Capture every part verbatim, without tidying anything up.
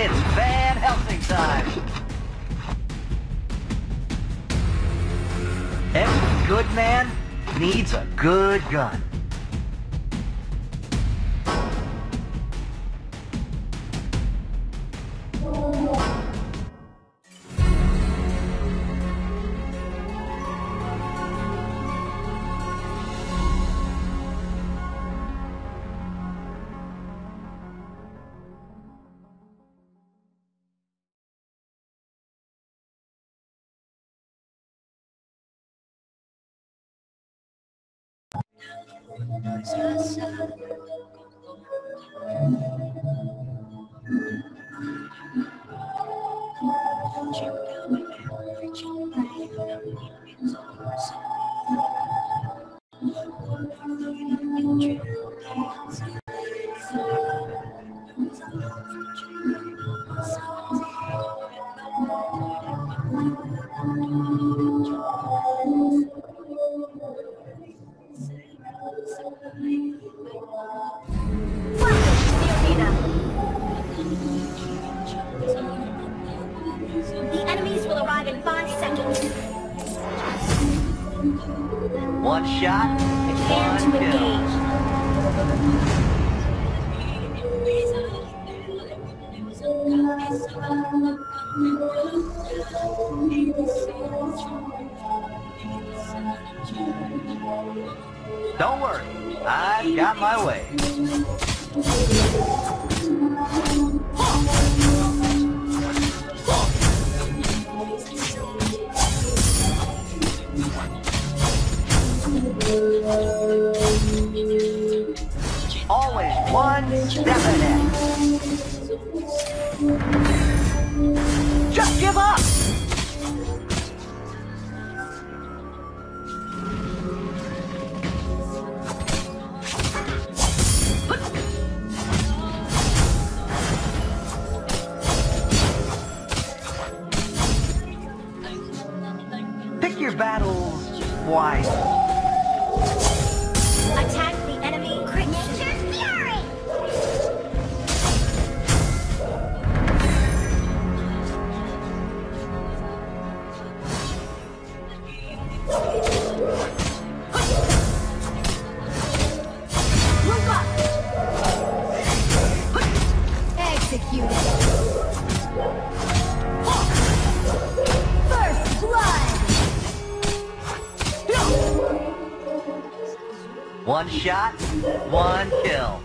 It's Van Helsing time! Every good man needs a good gun. One shot, one kill. Don't worry, I've got my way. Always one step ahead. Just give up! Pick your battles wisely. Attack the enemy. Creature fury. Move up. Executed. First blood. One shot, one kill.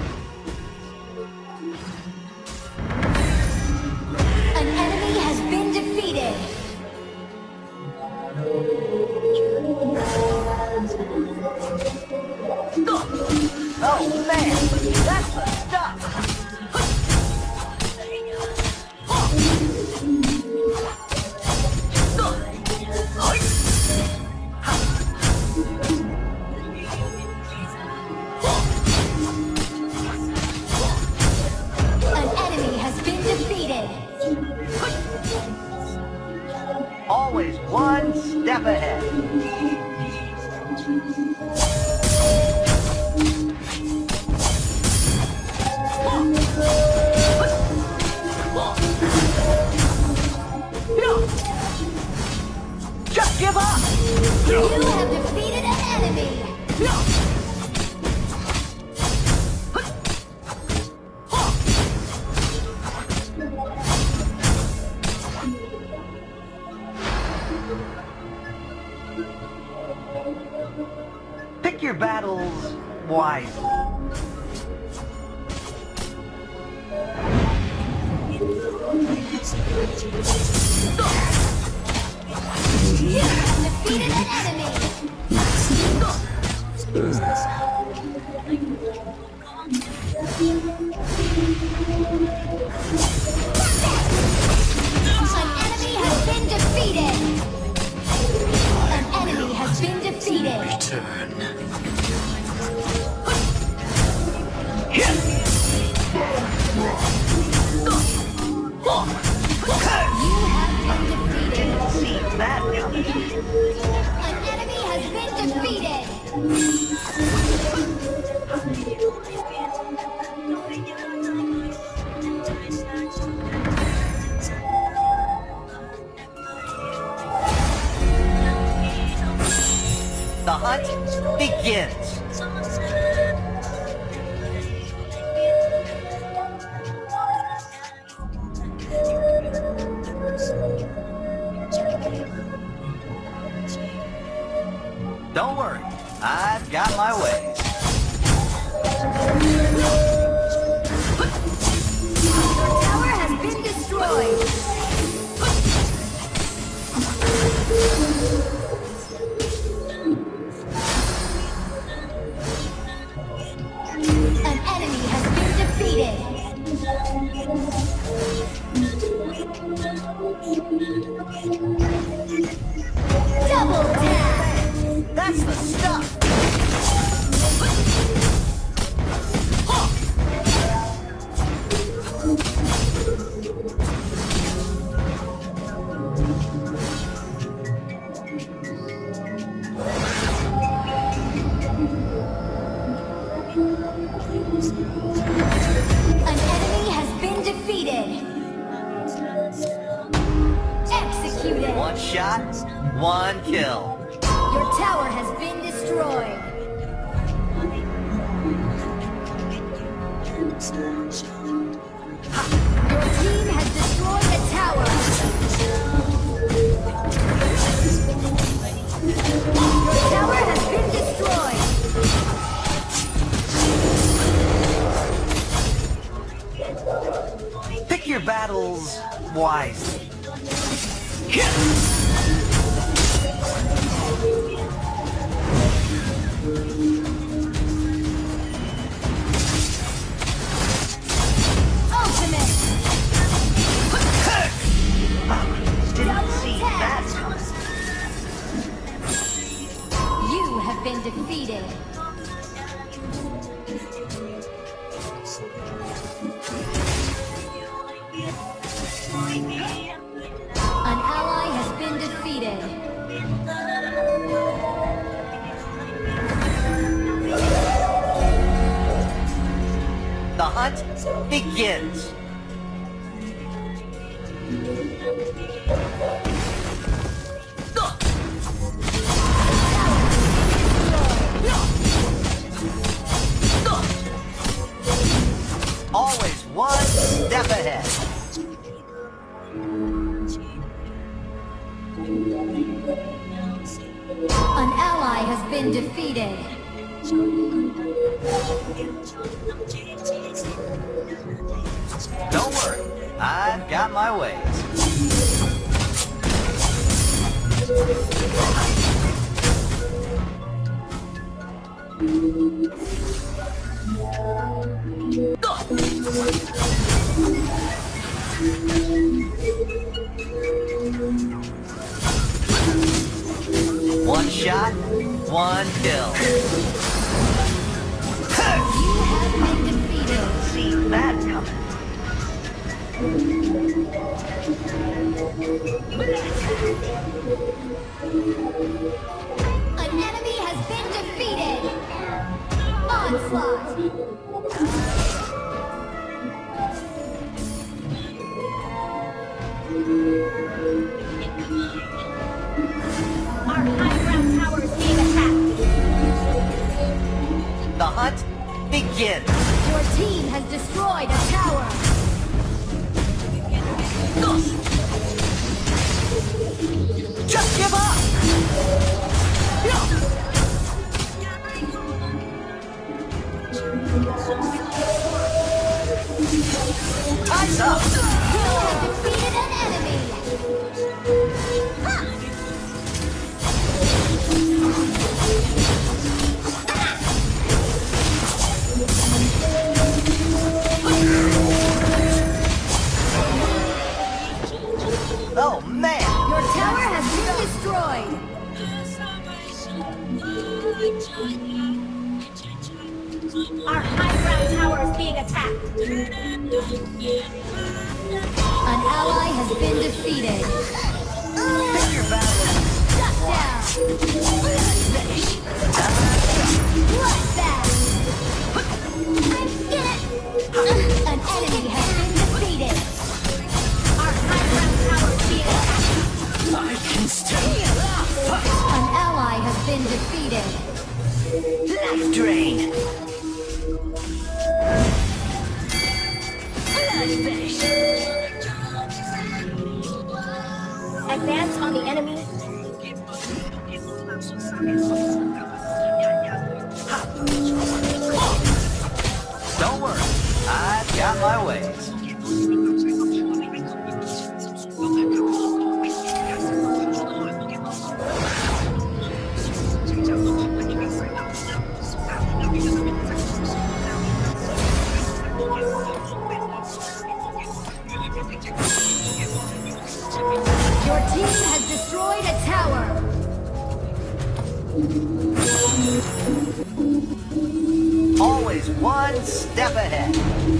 An enemy has been defeated. Oh man, that's the stuff! Always one step ahead. Just give up! You have defeated an enemy! Pick your battles wisely. You have defeated an enemy! An enemy has been defeated! An enemy has been defeated! Return. You have been defeated! See that coming. An enemy has been defeated! hunt begins. Don't worry, I've got my ways. Your tower has been destroyed. An enemy has been defeated. Double tap. That's the stuff. An enemy has been defeated. Executed. One shot, one kill. Your tower has been destroyed. Your team has destroyed a tower. Your tower has been destroyed. Pick your battles wisely. Ultimate. Didn't see that coming. You have been defeated. An ally has been defeated. The hunt begins. Always one step ahead. An ally has been defeated. Don't worry, I've got my ways. One shot, one kill. You have been defeated. See that coming. An enemy has been defeated. Onslaught. Our high ground tower is being attacked. The hunt begins. Your team has destroyed a tower. Just give up. Time's up. You have defeated an enemy. Ha! Oh man! Your tower has been destroyed. Our high ground tower is being attacked. An ally has been defeated. Pick your battle. Shut down. Bloodbath. An enemy has been defeated. Our high ground tower is being attacked. I can still. An ally has been defeated. Life drain. Blood finish. Advance on the enemy. Don't worry, I've got my ways. Your team has destroyed a tower. Always one step ahead.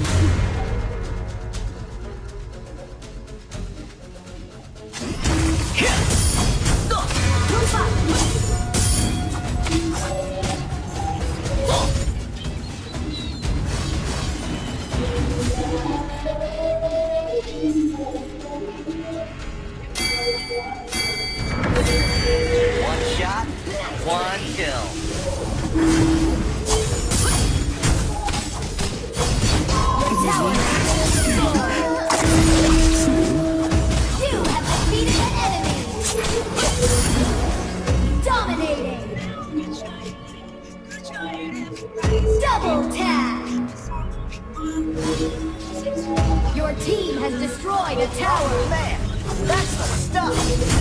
One shot, one kill. Tower. You have defeated an enemy. Dominating. Double tap. Your team has destroyed a tower. Man, that's the stuff.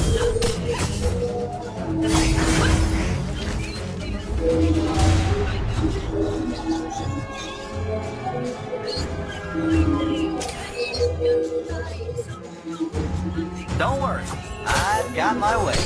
Don't worry, I've got my way.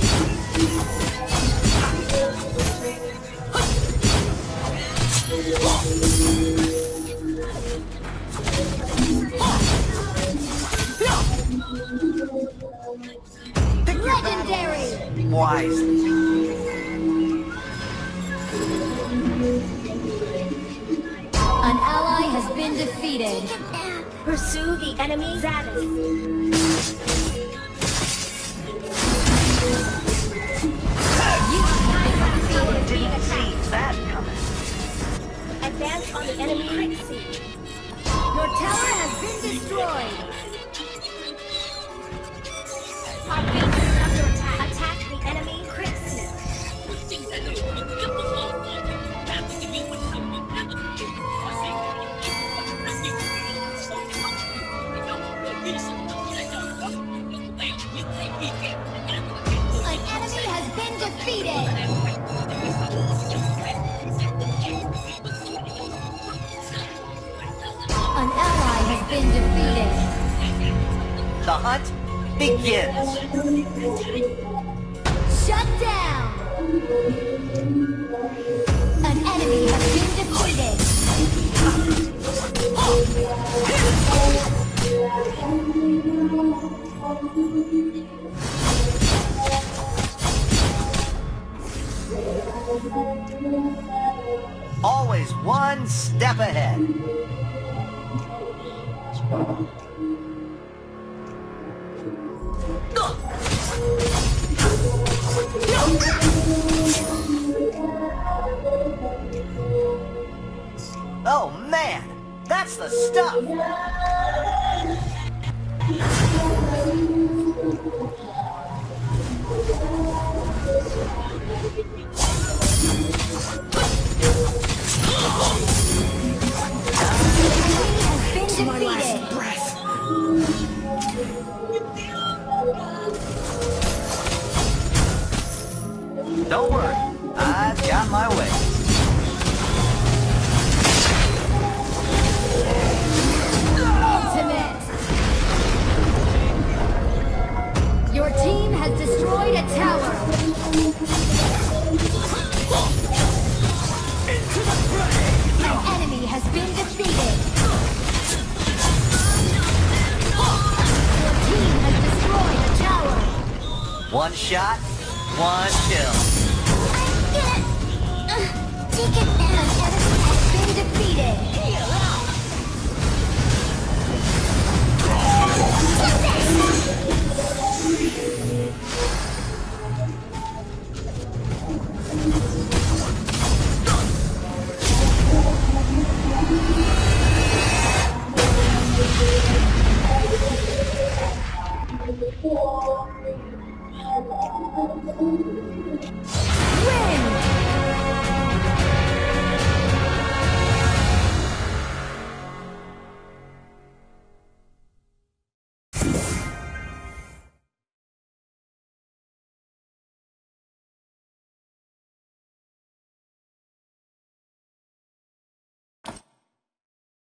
Legendary. Wisely. An ally has been defeated. Pursue the enemy Zadis. You have been defeated. Didn't see that coming. Advance on the enemy Crixie. Your tower has been destroyed. Our base is under attack. Attack the enemy Crixie. An enemy has been defeated. An ally has been defeated. The hunt begins. Shut down. An enemy has been defeated. Always one step ahead. Oh man, that's the stuff. Don't worry, I've got my way. Ultimate. Your team has destroyed a tower. An enemy has been defeated. Your team has destroyed a tower. One shot, one kill. An enemy has been defeated.